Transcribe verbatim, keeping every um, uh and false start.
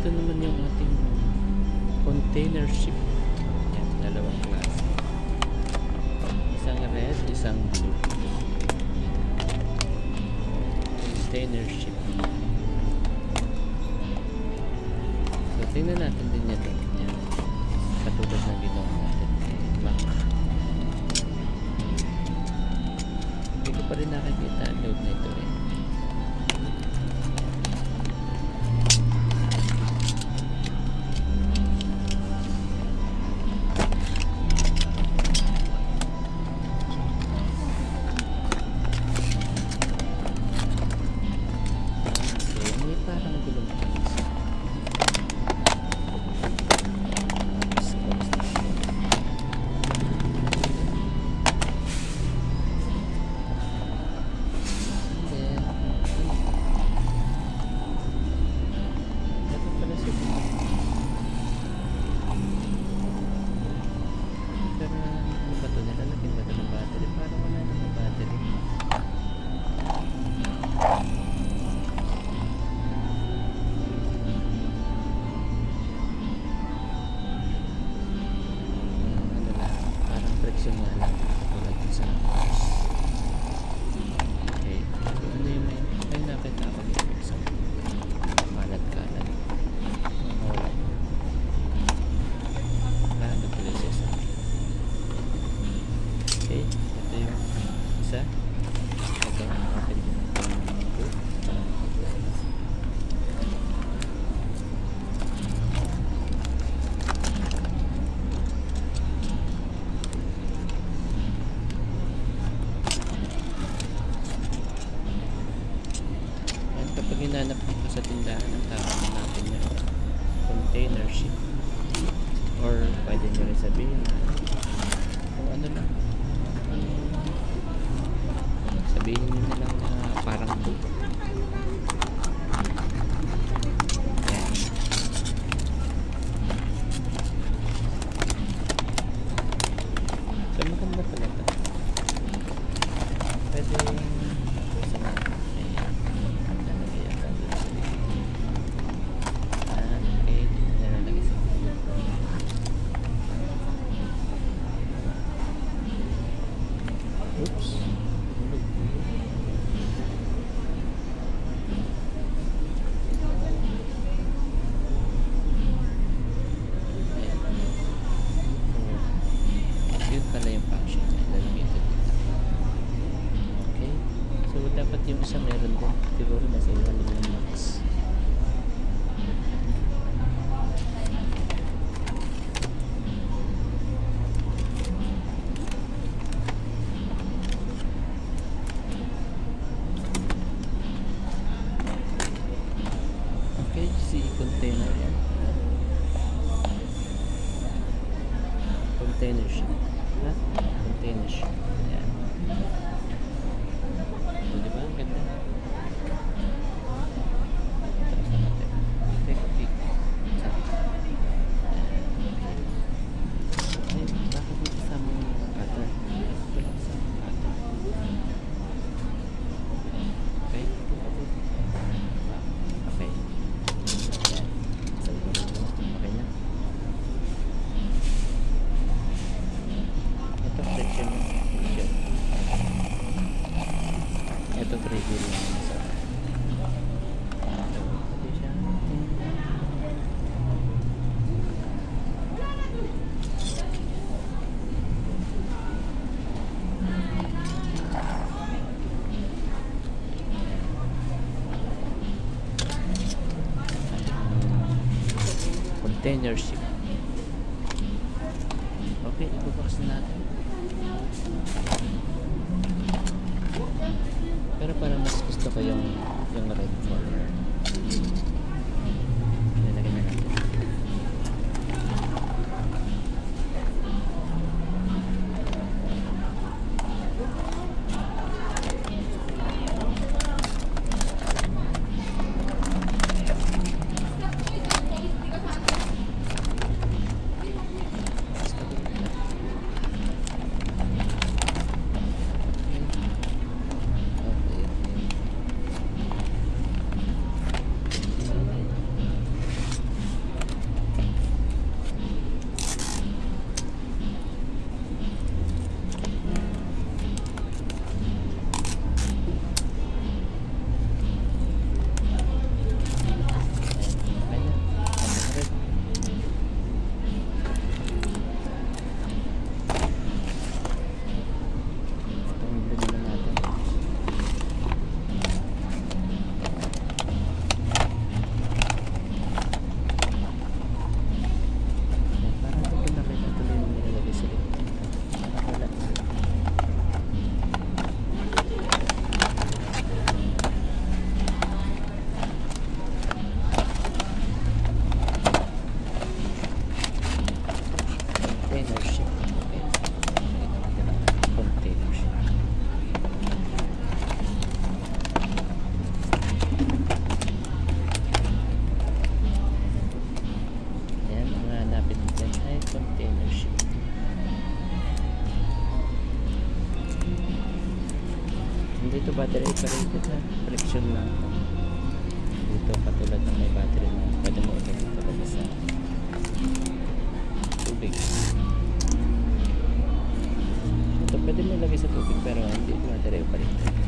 ito naman yung ating container ship. Yan, dalawang klase. Isang red, isang blue. Container ship. So, tingnan natin din yan. Yan. Katulad ng ginawa natin. Mac. Hindi ko pa rin nakikita ang load na ito eh. Hinanap dito sa tindahan ng tawag natin yung container ship, or pwede nyo rin sabihin kung ano lang, sabihin nyo na lang na parang boat. So maganda pala ito, pwede yung isa meron din. Siguro nasa iwan yung max. Okay, si container yan. Container ship. Ha? Container ship. Yan. Diba? Ang ganda. Take a peek. Ay, bakit dito sa mga cutter? Wala sa cutter. Okay. Okay. Okay na. Ito friction. Friction. Ito trigger lang sa pwede siya container ship. Okay, ibubox na natin. Pero parang mas gusto ko yung yung red color. Nilagyan na natin. Dito battery operated ha. Friction lang. Dito katulad ng may battery na pwede mo ilagay talaga sa tubig. Ito pwede mo ilagay sa tubig pero hindi battery operated.